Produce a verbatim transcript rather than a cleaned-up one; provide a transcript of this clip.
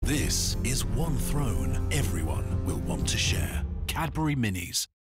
This is one throne everyone will want to share. Cadbury Minis.